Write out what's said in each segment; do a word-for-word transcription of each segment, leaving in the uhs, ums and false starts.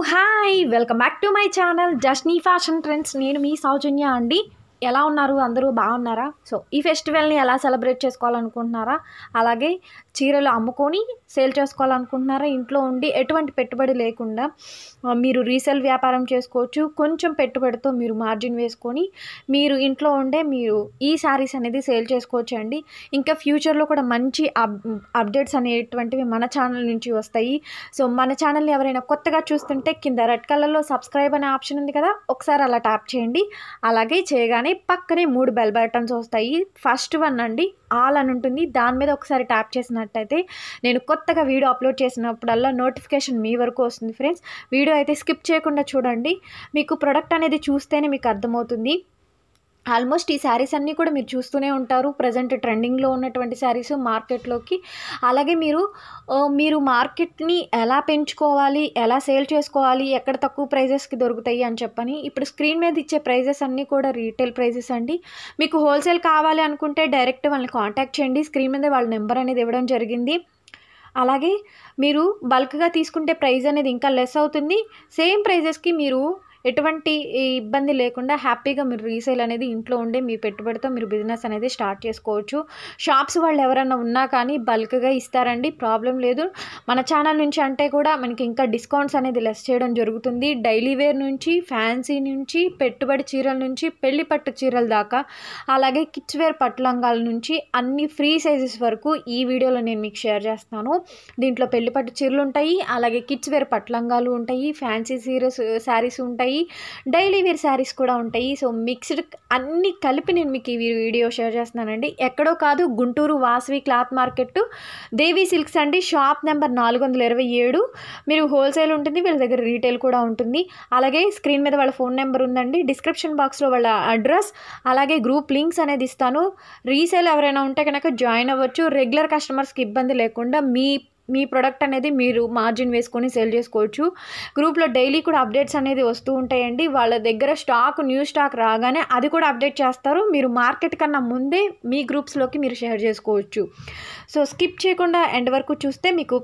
Hi welcome back to my channel Jasni fashion trends. నేను మీ సౌజన్య అండి. ఎలా ఉన్నారు? అందరూ బాగున్నారా? సో ఈ ఫెస్టివల్ని ఎలా సెలబ్రేట్ చేసుకోవాలనుకుంటున్నారా? అలాగే చీరలు అమ్ముకొని సేల్ చేసుకోవాలనుకుంటున్నారా? ఇంట్లో ఉండి ఎటువంటి పెట్టుబడి లేకుండా మీరు రీసేల్ వ్యాపారం చేసుకోవచ్చు. కొంచెం పెట్టుబడితో మీరు మార్జిన్ వేసుకొని మీరు ఇంట్లో ఉండే మీరు ఈ శారీస్ అనేది సేల్ చేసుకోవచ్చు అండి. ఇంకా ఫ్యూచర్లో కూడా మంచి అప్ అప్డేట్స్ అనేటువంటివి మన ఛానల్ నుంచి వస్తాయి. సో మన ఛానల్ని ఎవరైనా కొత్తగా చూస్తుంటే కింద రెడ్ కలర్లో సబ్స్క్రైబ్ అనే ఆప్షన్ ఉంది కదా, ఒకసారి అలా ట్యాప్ చేయండి. అలాగే చేయగానే పక్కనే మూడు బెల్ బటన్స్ వస్తాయి. ఫస్ట్ వన్ అండి ఆల్ అని ఉంటుంది, దాని మీద ఒకసారి ట్యాప్ చేసినట్టయితే నేను కొత్తగా వీడియో అప్లోడ్ చేసినప్పుడల్లా నోటిఫికేషన్ మీ వరకు వస్తుంది. ఫ్రెండ్స్, వీడియో అయితే స్కిప్ చేయకుండా చూడండి. మీకు ప్రొడక్ట్ అనేది చూస్తేనే మీకు అర్థమవుతుంది. ఆల్మోస్ట్ ఈ శారీస్ అన్నీ కూడా మీరు చూస్తూనే ఉంటారు. ప్రజెంట్ ట్రెండింగ్లో ఉన్నటువంటి శారీస్ మార్కెట్లోకి. అలాగే మీరు మీరు మార్కెట్ని ఎలా పెంచుకోవాలి, ఎలా సేల్ చేసుకోవాలి, ఎక్కడ తక్కువ ప్రైజెస్కి దొరుకుతాయి అని చెప్పని ఇప్పుడు స్క్రీన్ మీద ఇచ్చే ప్రైజెస్ అన్నీ కూడా రీటైల్ ప్రైజెస్ అండి. మీకు హోల్సేల్ కావాలి అనుకుంటే డైరెక్ట్ వాళ్ళని కాంటాక్ట్ చేయండి. స్క్రీన్ మీద వాళ్ళ నెంబర్ అనేది ఇవ్వడం జరిగింది. అలాగే మీరు బల్క్గా తీసుకుంటే ప్రైస్ అనేది ఇంకా లెస్ అవుతుంది. సేమ్ ప్రైజెస్కి మీరు ఎటువంటి ఇబ్బంది లేకుండా హ్యాపీగా మీరు రీసేల్ అనేది ఇంట్లో ఉండే మీ పెట్టుబడితో మీరు బిజినెస్ అనేది స్టార్ట్ చేసుకోవచ్చు. షాప్స్ వాళ్ళు ఎవరైనా ఉన్నా కానీ బల్క్గా ఇస్తారండి, ప్రాబ్లం లేదు. మన ఛానల్ నుంచి అంటే కూడా మనకి ఇంకా డిస్కౌంట్స్ అనేది లెస్ చేయడం జరుగుతుంది. డైలీ వేర్ నుంచి, ఫ్యాన్సీ నుంచి, పెట్టుబడి చీరల నుంచి, పెళ్లి పట్టు చీరల దాకా, అలాగే కిడ్స్ వేర్ పట్టు లంగాల నుంచి అన్ని ఫ్రీ సైజెస్ వరకు ఈ వీడియోలో నేను మీకు షేర్ చేస్తాను. దీంట్లో పెళ్లి పట్టు చీరలు ఉంటాయి, అలాగే కిడ్స్ వేర్ పట్టు లంగాలు ఉంటాయి, ఫ్యాన్సీ సీరస్ శారీస్ ఉంటాయి, డైలీ వేర్ శారీస్ కూడా ఉంటాయి. సో మిక్స్డ్ అన్నీ కలిపి నేను మీకు ఈ వీడియో షేర్ చేస్తున్నానండి. ఎక్కడో కాదు, Guntur Vasavi cloth market, Devi silks అండి. షాప్ నెంబర్ నాలుగు వందల ఇరవై ఏడు. మీరు హోల్సేల్ ఉంటుంది, వీళ్ళ దగ్గర రీటైల్ కూడా ఉంటుంది. అలాగే స్క్రీన్ మీద వాళ్ళ ఫోన్ నెంబర్ ఉందండి. డిస్క్రిప్షన్ బాక్స్లో వాళ్ళ అడ్రస్ అలాగే గ్రూప్ లింక్స్ అనేది ఇస్తాను. రీసేల్ ఎవరైనా ఉంటే కనుక జాయిన్ అవ్వచ్చు. రెగ్యులర్ కస్టమర్స్కి ఇబ్బంది లేకుండా మీ మీ ప్రోడక్ట్ అనేది మీరు మార్జిన్ వేసుకొని సేల్ చేసుకోవచ్చు. గ్రూప్లో డైలీ కూడా అప్డేట్స్ అనేది వస్తూ ఉంటాయండి. వాళ్ళ దగ్గర స్టాక్ న్యూ స్టాక్ రాగానే అది కూడా అప్డేట్ చేస్తారు. మీరు మార్కెట్ కన్నా ముందే మీ గ్రూప్స్లోకి మీరు షేర్ చేసుకోవచ్చు. సో స్కిప్ చేయకుండా ఎండ్ వరకు చూస్తే మీకు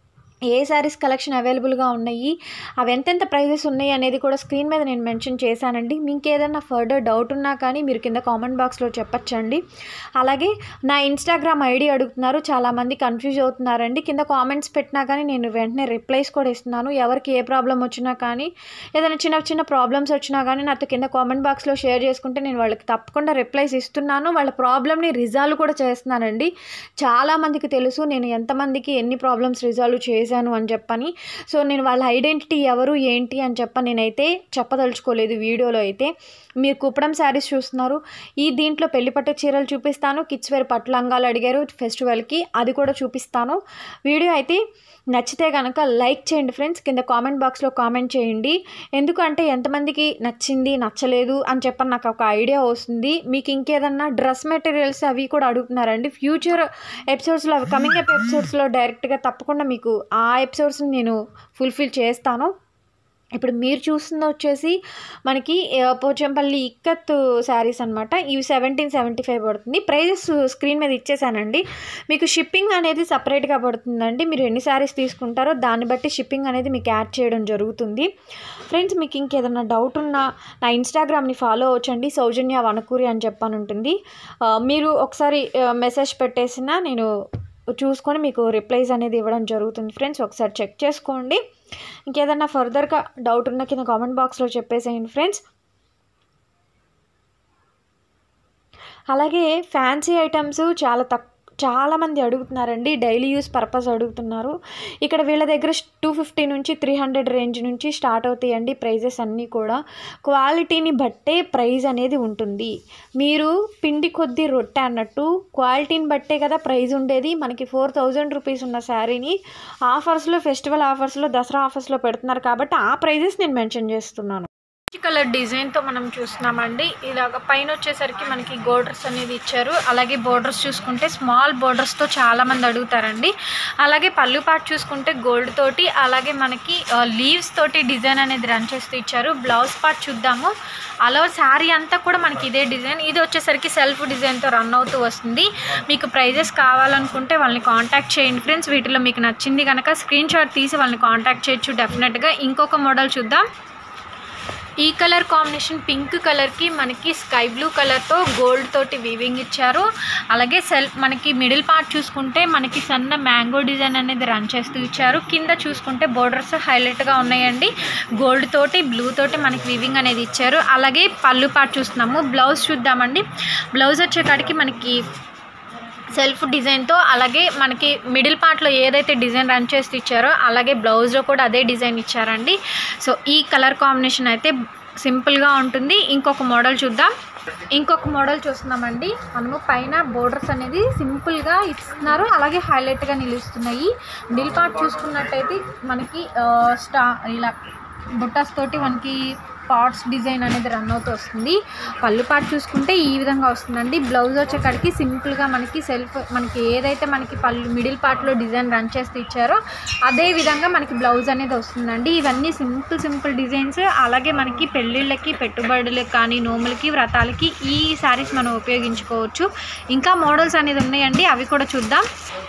ఏ శారీస్ కలెక్షన్ అవైలబుల్గా ఉన్నాయి, అవి ఎంతెంత ప్రైజెస్ ఉన్నాయి అనేది కూడా స్క్రీన్ మీద నేను మెన్షన్ చేశానండి. మీకు ఏదైనా ఫర్దర్ డౌట్ ఉన్నా కానీ మీరు కింద కామెంట్ బాక్స్లో చెప్పచ్చండి. అలాగే నా ఇన్స్టాగ్రామ్ ఐడి అడుగుతున్నారు, చాలామంది కన్ఫ్యూజ్ అవుతున్నారండి. కింద కామెంట్స్ పెట్టినా కానీ నేను వెంటనే రిప్లైస్ కూడా ఇస్తున్నాను. ఎవరికి ఏ ప్రాబ్లం వచ్చినా కానీ, ఏదైనా చిన్న చిన్న ప్రాబ్లమ్స్ వచ్చినా కానీ నాతో కింద కామెంట్ బాక్స్లో షేర్ చేసుకుంటే నేను వాళ్ళకి తప్పకుండా రిప్లైస్ ఇస్తున్నాను. వాళ్ళ ప్రాబ్లమ్ని రిజాల్వ్ కూడా చేస్తున్నానండి. చాలామందికి తెలుసు నేను ఎంతమందికి ఎన్ని ప్రాబ్లమ్స్ రిజాల్వ్ చేసి అని చెప్పని. సో నేను వాళ్ళ ఐడెంటిటీ ఎవరు ఏంటి అని చెప్ప నేనైతే చెప్పదలుచుకోలేదు వీడియోలో. అయితే మీరు కుప్పడం శారీస్ చూస్తున్నారు. ఈ దీంట్లో పెళ్లి పట్టు చీరలు చూపిస్తాను, కిడ్స్ వేర్ పట్టు లంగాలు అడిగారు ఫెస్టివల్కి, అది కూడా చూపిస్తాను. వీడియో అయితే నచ్చితే కనుక లైక్ చేయండి ఫ్రెండ్స్. కింద కామెంట్ బాక్స్లో కామెంట్ చేయండి. ఎందుకంటే ఎంతమందికి నచ్చింది నచ్చలేదు అని చెప్పని నాకు ఒక ఐడియా వస్తుంది. మీకు ఇంకేదన్నా డ్రెస్ మెటీరియల్స్ అవి కూడా అడుగుతున్నారండి. ఫ్యూచర్ ఎపిసోడ్స్లో అవి కమింగ్ అప్ ఎపిసోడ్స్లో డైరెక్ట్గా తప్పకుండా మీకు ఆ ఎపిసోడ్స్ని నేను ఫుల్ఫిల్ చేస్తాను. ఇప్పుడు మీరు చూస్తుంది వచ్చేసి మనకి పోచంపల్లి ఇక్కత్ శారీస్ అనమాట. ఇవి సెవెంటీన్ సెవెంటీ ఫైవ్ పడుతుంది. ప్రైజెస్ స్క్రీన్ మీద ఇచ్చేసానండి. మీకు షిప్పింగ్ అనేది సపరేట్గా పడుతుందండి. మీరు ఎన్ని శారీస్ తీసుకుంటారో దాన్ని బట్టి షిప్పింగ్ అనేది మీకు యాడ్ చేయడం జరుగుతుంది. ఫ్రెండ్స్, మీకు ఇంకేదైనా డౌట్ ఉన్నా నా ఇన్స్టాగ్రామ్ని ఫాలో అవ్వచ్చండి, సౌజన్య వనకూరి అని చెప్పని ఉంటుంది. మీరు ఒకసారి మెసేజ్ పెట్టేసినా నేను చూసుకొని మీకు రిప్లైస్ అనేది ఇవ్వడం జరుగుతుంది. ఫ్రెండ్స్, ఒకసారి చెక్ చేసుకోండి. ఇంకేదన్నా ఫర్దర్గా డౌట్ ఉన్న కింద కామెంట్ బాక్స్లో చెప్పేసేయండి ఫ్రెండ్స్. అలాగే ఫ్యాన్సీ ఐటమ్స్ చాలా తక్కువ చాలామంది అడుగుతున్నారండి. డైలీ యూస్ పర్పస్ అడుగుతున్నారు. ఇక్కడ వీళ్ళ దగ్గర టూ ఫిఫ్టీ నుంచి త్రీ హండ్రెడ్ రేంజ్ నుంచి స్టార్ట్ అవుతాయండి ప్రైజెస్ అన్నీ కూడా. క్వాలిటీని బట్టే ప్రైజ్ అనేది ఉంటుంది. మీరు పిండి కొద్దీ రొట్టె అన్నట్టు క్వాలిటీని బట్టే కదా ప్రైజ్ ఉండేది. మనకి ఫోర్ థౌజండ్ రూపీస్ ఉన్న శారీని ఆఫర్స్లో, ఫెస్టివల్ ఆఫర్స్లో, దసరా ఆఫర్స్లో పెడుతున్నారు కాబట్టి ఆ ప్రైజెస్ నేను మెన్షన్ చేస్తున్నాను. కలర్ డిజైన్తో మనం చూస్తున్నామండి. ఇలాగ పైన వచ్చేసరికి మనకి బోర్డర్స్ అనేది ఇచ్చారు. అలాగే బోర్డర్స్ చూసుకుంటే స్మాల్ బోర్డర్స్తో చాలామంది అడుగుతారండి. అలాగే పళ్ళు పాటు చూసుకుంటే గోల్డ్ తోటి అలాగే మనకి లీవ్స్ తోటి డిజైన్ అనేది రన్ చేస్తూ ఇచ్చారు. బ్లౌజ్ పార్ట్ చూద్దాము. అలా శారీ అంతా కూడా మనకి ఇదే డిజైన్. ఇది వచ్చేసరికి సెల్ఫ్ డిజైన్తో రన్ అవుతూ వస్తుంది. మీకు ప్రైజెస్ కావాలనుకుంటే వాళ్ళని కాంటాక్ట్ చేయండి ఫ్రెండ్స్. వీటిలో మీకు నచ్చింది కనుక స్క్రీన్ షాట్ తీసి వాళ్ళని కాంటాక్ట్ చేయొచ్చు డెఫినెట్గా. ఇంకొక మోడల్ చూద్దాం. ఈ కలర్ కాంబినేషన్ పింక్ కలర్కి మనకి స్కై బ్లూ కలర్తో గోల్డ్ తోటి వీవింగ్ ఇచ్చారు. అలాగే సెల్ఫ్ మనకి మిడిల్ పార్ట్ చూసుకుంటే మనకి సన్న మ్యాంగో డిజైన్ అనేది రన్ చేస్తూ ఇచ్చారు. కింద చూసుకుంటే బోర్డర్స్ హైలైట్గా ఉన్నాయండి. గోల్డ్ తోటి బ్లూ తోటి మనకి వీవింగ్ అనేది ఇచ్చారు. అలాగే పళ్ళు పార్ట్ చూస్తున్నాము. బ్లౌజ్ చూద్దామండి. బ్లౌజ్ వచ్చేకాడికి మనకి సెల్ఫ్ డిజైన్తో అలాగే మనకి మిడిల్ పార్ట్లో ఏదైతే డిజైన్ రన్ చేసి ఇచ్చారో అలాగే బ్లౌజ్లో కూడా అదే డిజైన్ ఇచ్చారండి. సో ఈ కలర్ కాంబినేషన్ అయితే సింపుల్గా ఉంటుంది. ఇంకొక మోడల్ చూద్దాం. ఇంకొక మోడల్ చూస్తున్నామండి. మనము పైన బోర్డర్స్ అనేది సింపుల్గా ఇస్తున్నారు. అలాగే హైలైట్గా నిలుస్తున్నాయి. మిడిల్ పార్ట్ చూసుకున్నట్టయితే మనకి స్టా ఇలా బుట్టాస్ తోటి మనకి పార్ట్స్ డిజైన్ అనేది రన్ అవుతూ వస్తుంది. పళ్ళు పార్ట్ చూసుకుంటే ఈ విధంగా వస్తుందండి. బ్లౌజ్ వచ్చేకాడికి సింపుల్గా మనకి సెల్ఫ్ మనకి ఏదైతే మనకి పళ్ళు మిడిల్ పార్ట్లో డిజైన్ రన్ చేస్తూ ఇచ్చారో అదే విధంగా మనకి బ్లౌజ్ అనేది వస్తుందండి. ఇవన్నీ సింపుల్ సింపుల్ డిజైన్స్. అలాగే మనకి పెళ్ళిళ్ళకి పెట్టుబడులకి కానీ నోములకి వ్రతాలకి ఈ శారీస్ మనం ఉపయోగించుకోవచ్చు. ఇంకా మోడల్స్ అనేది ఉన్నాయండి, అవి కూడా చూద్దాం.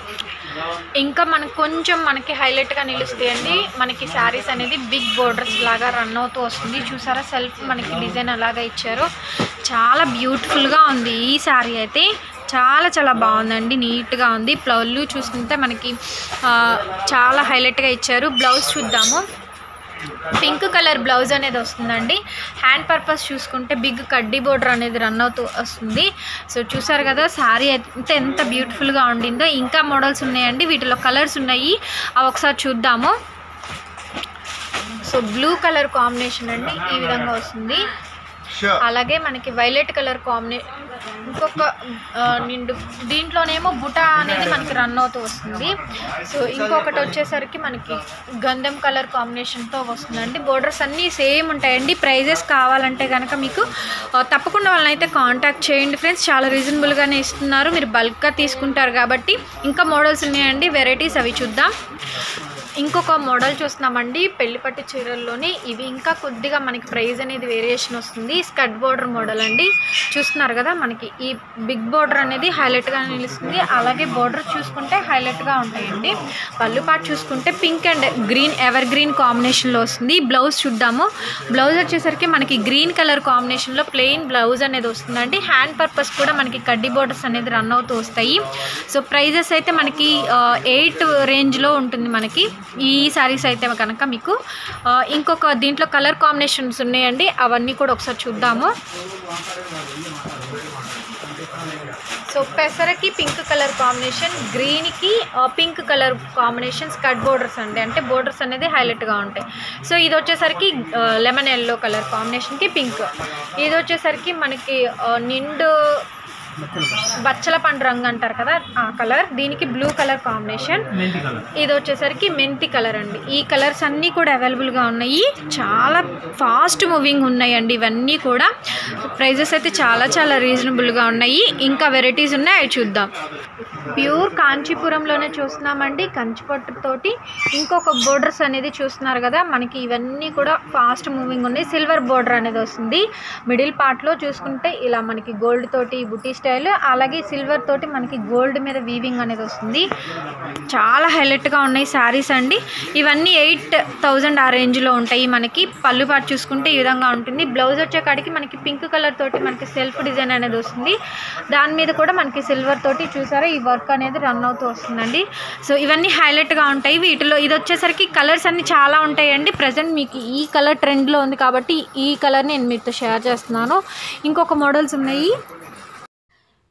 ఇంకా మనకు కొంచెం మనకి హైలైట్గా నిలుస్తాయండి. మనకి శారీస్ అనేది బిగ్ బోర్డర్స్ లాగా రన్ అవుతూ వస్తుంది. చూసారా సెల్ఫ్ మనకి డిజైన్ అలాగా ఇచ్చారు. చాలా బ్యూటిఫుల్గా ఉంది ఈ శారీ అయితే. చాలా చాలా బాగుందండి, నీట్గా ఉంది. పళ్ళు చూసుకుంటే మనకి చాలా హైలైట్గా ఇచ్చారు. బ్లౌజ్ చూద్దాము. పింక్ కలర్ బ్లౌజ్ అనేది వస్తుందండి. హ్యాండ్ పర్పస్ చూసుకుంటే బిగ్ కడ్డీ బోర్డర్ అనేది రన్ అవుతూ వస్తుంది. సో చూసారు కదా శారీ అయితే ఎంత బ్యూటిఫుల్గా ఉండిందో. ఇంకా మోడల్స్ ఉన్నాయండి, వీటిలో కలర్స్ ఉన్నాయి, అవి ఒకసారి చూద్దాము. సో బ్లూ కలర్ కాంబినేషన్ అండి, ఈ విధంగా వస్తుంది. అలాగే మనకి వైలెట్ కలర్ కాంబినేషన్ ఇంకొక నిండు దీంట్లోనేమో బుటా అనేది మనకి రన్ అవుతూ వస్తుంది. సో ఇంకొకటి వచ్చేసరికి మనకి గంధం కలర్ కాంబినేషన్తో వస్తుందండి. బోర్డర్స్ అన్నీ సేమ్ ఉంటాయండి. ప్రైజెస్ కావాలంటే కనుక మీకు తప్పకుండా వాళ్ళని అయితే కాంటాక్ట్ చేయండి ఫ్రెండ్స్. చాలా రీజనబుల్గానే ఇస్తున్నారు, మీరు బల్క్గా తీసుకుంటారు కాబట్టి. ఇంకా మోడల్స్ ఉన్నాయండి, వెరైటీస్, అవి చూద్దాం. ఇంకొక మోడల్ చూస్తున్నామండి పెళ్లిపట్టు చీరల్లోనే. ఇవి ఇంకా కొద్దిగా మనకి ప్రైస్ అనేది వేరియేషన్ వస్తుంది. స్కర్ట్ బోర్డర్ మోడల్ అండి. చూస్తున్నారు కదా మనకి ఈ బిగ్ బోర్డర్ అనేది హైలైట్గా నిలుస్తుంది. అలాగే బోర్డర్ చూసుకుంటే హైలైట్గా ఉంటాయండి. పళ్ళు పార్ట్ చూసుకుంటే pink and green evergreen కాంబినేషన్లో వస్తుంది. బ్లౌజ్ చూద్దాము. బ్లౌజ్ వచ్చేసరికి మనకి గ్రీన్ కలర్ కాంబినేషన్లో ప్లెయిన్ బ్లౌజ్ అనేది వస్తుందండి. హ్యాండ్ పర్పస్ కూడా మనకి కడ్డీ బోర్డర్స్ అనేది రన్ అవుతూ వస్తాయి. సో ప్రైజెస్ అయితే మనకి ఎయిట్ రేంజ్లో ఉంటుంది మనకి ఈ శారీస్ అయితే కనుక. మీకు ఇంకొక దీంట్లో కలర్ కాంబినేషన్స్ ఉన్నాయండి, అవన్నీ కూడా ఒకసారి చూద్దాము. సో పెసరకి పింక్ కలర్ కాంబినేషన్, గ్రీన్కి pink colour combination skirt borders అండి. అంటే బోర్డర్స్ అనేది హైలైట్గా ఉంటాయి. సో ఇది వచ్చేసరికి లెమన్ ఎల్లో కలర్ కాంబినేషన్కి పింక్. ఇది వచ్చేసరికి మనకి నిండు బచ్చల పండు రంగు అంటారు కదా ఆ కలర్, దీనికి బ్లూ కలర్ కాంబినేషన్. ఇది వచ్చేసరికి మెంతి కలర్ అండి. ఈ కలర్స్ అన్నీ కూడా అవైలబుల్గా ఉన్నాయి. చాలా ఫాస్ట్ మూవింగ్ ఉన్నాయండి ఇవన్నీ కూడా. ప్రైజెస్ అయితే చాలా చాలా రీజనబుల్గా ఉన్నాయి. ఇంకా వెరైటీస్ ఉన్నాయి, అవి చూద్దాం. ప్యూర్ కాంచీపురంలోనే చూస్తున్నామండి, కంచిపట్టుతోటి. ఇంకొక బోర్డర్స్ అనేది చూస్తున్నారు కదా మనకి, ఇవన్నీ కూడా ఫాస్ట్ మూవింగ్ ఉన్నాయి. సిల్వర్ బోర్డర్ అనేది వస్తుంది. మిడిల్ పార్ట్లో చూసుకుంటే ఇలా మనకి గోల్డ్ తోటి బుటీ స్టైల్, అలాగే సిల్వర్ తోటి మనకి గోల్డ్ మీద వీవింగ్ అనేది వస్తుంది. చాలా హైలైట్గా ఉన్నాయి శారీస్ అండి. ఇవన్నీ ఎయిట్ థౌజండ్ ఆ రేంజ్లో ఉంటాయి మనకి. పళ్ళు పాటు చూసుకుంటే ఈ విధంగా ఉంటుంది. బ్లౌజ్ వచ్చే కాడికి మనకి పింక్ కలర్ తోటి మనకి సెల్ఫ్ డిజైన్ అనేది వస్తుంది. దాని మీద కూడా మనకి సిల్వర్ తోటి చూసారా ఈ వర్క్ అనేది రన్ అవుతూ వస్తుందండి. సో ఇవన్నీ హైలైట్గా ఉంటాయి. వీటిలో ఇది వచ్చేసరికి కలర్స్ అన్ని చాలా ఉంటాయండి. ప్రజెంట్ మీకు ఈ కలర్ ట్రెండ్లో ఉంది కాబట్టి ఈ కలర్ నేను మీతో షేర్ చేస్తున్నాను. ఇంకొక మోడల్స్ ఉన్నాయి.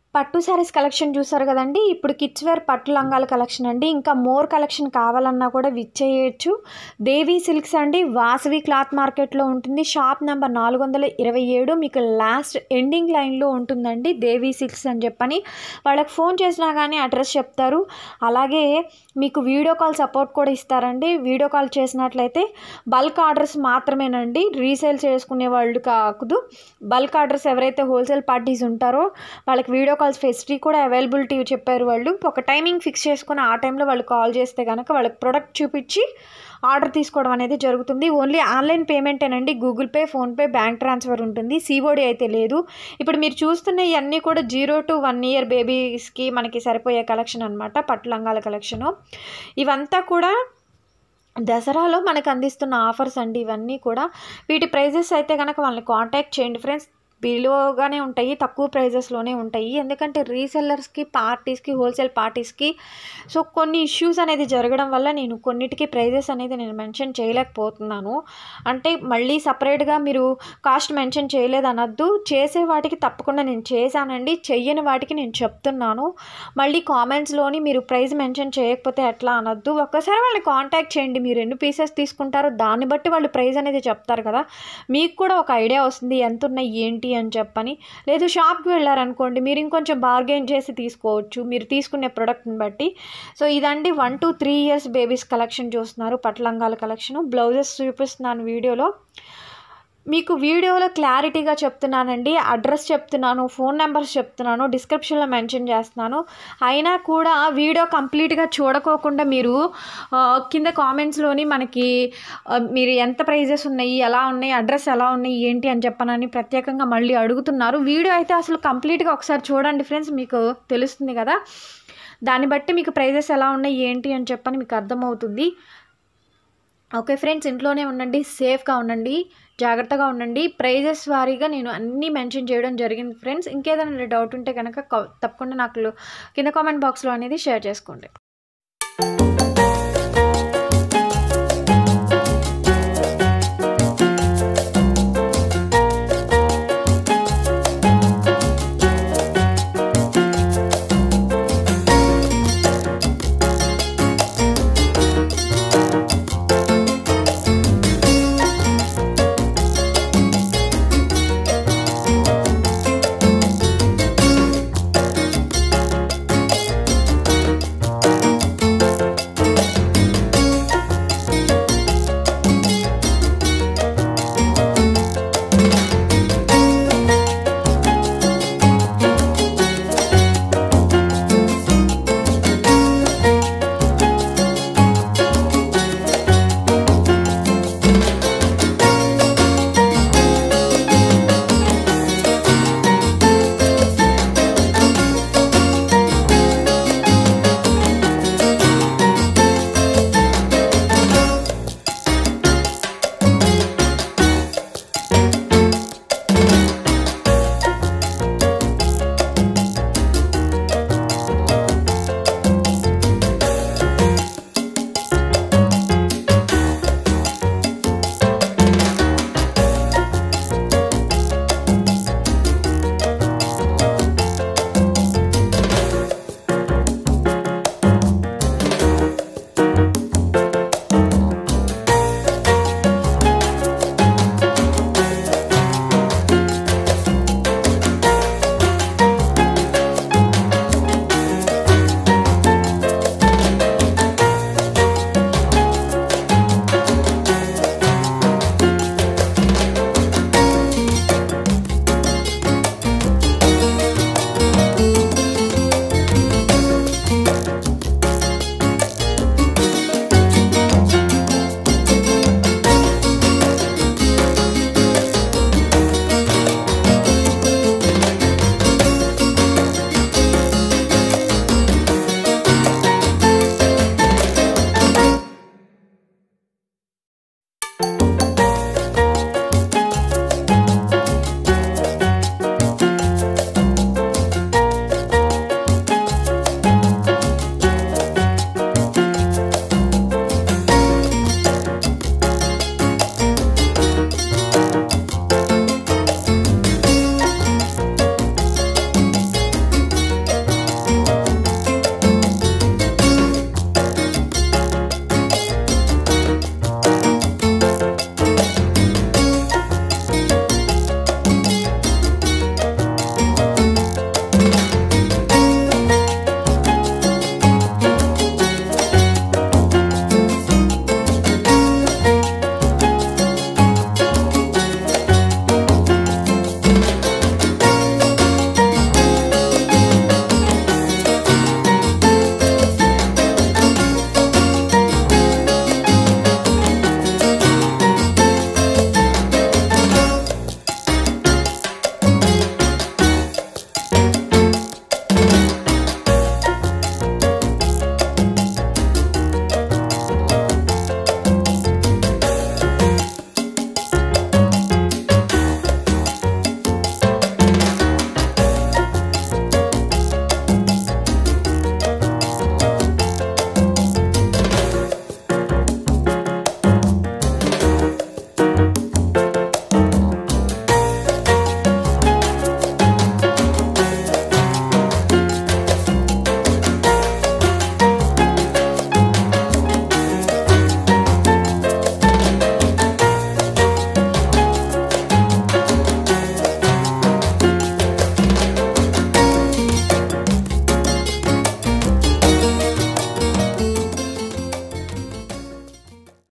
పట్టు శారీస్ కలెక్షన్ చూసారు కదండి. ఇప్పుడు కిడ్స్ వేర్ పట్టు లంగాల కలెక్షన్ అండి. ఇంకా మోర్ కలెక్షన్ కావాలన్నా కూడా విచ్చేయచ్చు. దేవి సిల్క్స్ అండి, వాసవి క్లాత్ మార్కెట్లో ఉంటుంది. షాప్ నెంబర్ నాలుగు వందల ఇరవై ఏడు మీకు లాస్ట్ ఎండింగ్ లైన్లో ఉంటుందండి. దేవి సిల్క్స్ అని చెప్పని వాళ్ళకి ఫోన్ చేసినా కానీ అడ్రస్ చెప్తారు. అలాగే మీకు వీడియో కాల్ సపోర్ట్ కూడా ఇస్తారండి. వీడియో కాల్ చేసినట్లయితే బల్క్ ఆర్డర్స్ మాత్రమేనండి, రీసేల్ చేసుకునే వాళ్ళు కాదు. బల్క్ ఆర్డర్స్ ఎవరైతే హోల్సేల్ పార్టీస్ ఉంటారో వాళ్ళకి వీడియో కాల్స్ ఫెసిలిటీ కూడా అవైలబిలిటీ చెప్పారు వాళ్ళు. ఒక టైమింగ్ ఫిక్స్ చేసుకుని ఆ టైంలో వాళ్ళు కాల్ చేస్తే కనుక వాళ్ళకి ప్రొడక్ట్ చూపించి ఆర్డర్ తీసుకోవడం అనేది జరుగుతుంది. ఓన్లీ ఆన్లైన్ పేమెంటేనండి. Google Pay, PhonePe, bank transfer ఉంటుంది. సిఓడి అయితే లేదు. ఇప్పుడు మీరు చూస్తున్న ఇవన్నీ కూడా జీరో టు వన్ ఇయర్ బేబీస్కి మనకి సరిపోయే కలెక్షన్ అనమాట, పట్టు లంగాల కలెక్షను. ఇవంతా కూడా దసరాలో మనకు అందిస్తున్న ఆఫర్స్ అండి ఇవన్నీ కూడా. వీటి ప్రైజెస్ అయితే కనుక వాళ్ళని కాంటాక్ట్ చేయండి ఫ్రెండ్స్. బిలోగానే ఉంటాయి, తక్కువ ప్రైజెస్లోనే ఉంటాయి. ఎందుకంటే రీసెల్లర్స్కి, పార్టీస్కి, హోల్సేల్ పార్టీస్కి సో కొన్ని ఇష్యూస్ అనేది జరగడం వల్ల నేను కొన్నిటికి ప్రైజెస్ అనేది నేను మెన్షన్ చేయలేకపోతున్నాను. అంటే మళ్ళీ సపరేట్గా మీరు కాస్ట్ మెన్షన్ చేయలేదు అనొద్దు. చేసే వాటికి తప్పకుండా నేను చేశానండి, చెయ్యని వాటికి నేను చెప్తున్నాను. మళ్ళీ కామెంట్స్లోని మీరు ప్రైస్ మెన్షన్ చేయకపోతే ఎట్లా అనొద్దు. ఒక్కసారి వాళ్ళని కాంటాక్ట్ చేయండి. మీరు ఎన్ని పీసెస్ తీసుకుంటారో దాన్ని బట్టి వాళ్ళు ప్రైస్ అనేది చెప్తారు కదా, మీకు కూడా ఒక ఐడియా వస్తుంది ఎంత ఉన్నాయి ఏంటి అని చెప్పని. లేదు షాప్కి వెళ్ళారనుకోండి, మీరు ఇంకొంచెం బార్గెన్ చేసి తీసుకోవచ్చు మీరు తీసుకునే ప్రోడక్ట్ని బట్టి. సో ఇదండి one two three years babies collection చూస్తున్నారు, పట్టు లంగాల కలెక్షన్. బ్లౌజెస్ చూపిస్తున్నాను వీడియోలో. మీకు వీడియోలో క్లారిటీగా చెప్తున్నానండి, అడ్రస్ చెప్తున్నాను, ఫోన్ నెంబర్స్ చెప్తున్నాను, డిస్క్రిప్షన్లో మెన్షన్ చేస్తున్నాను. అయినా కూడా వీడియో కంప్లీట్గా చూడకోకుండా మీరు కింద కామెంట్స్లోని మనకి మీరు ఎంత ప్రైజెస్ ఉన్నాయి, ఎలా ఉన్నాయి, అడ్రస్ ఎలా ఉన్నాయి, ఏంటి అని చెప్పనని ప్రత్యేకంగా మళ్ళీ అడుగుతున్నారు. వీడియో అయితే అసలు కంప్లీట్గా ఒకసారి చూడండి ఫ్రెండ్స్, మీకు తెలుస్తుంది కదా. దాన్ని బట్టి మీకు ప్రైజెస్ ఎలా ఉన్నాయి ఏంటి అని చెప్పని మీకు అర్థమవుతుంది. ఓకే ఫ్రెండ్స్, ఇంట్లోనే ఉండండి, సేఫ్గా ఉండండి, జాగ్రత్తగా ఉండండి. ప్రైజెస్ వారీగా నేను అన్నీ మెన్షన్ చేయడం జరిగింది ఫ్రెండ్స్. ఇంకేదైనా డౌట్ ఉంటే కనుక తప్పకుండా నాకు కింద కామెంట్ బాక్స్లో అనేది షేర్ చేసుకోండి.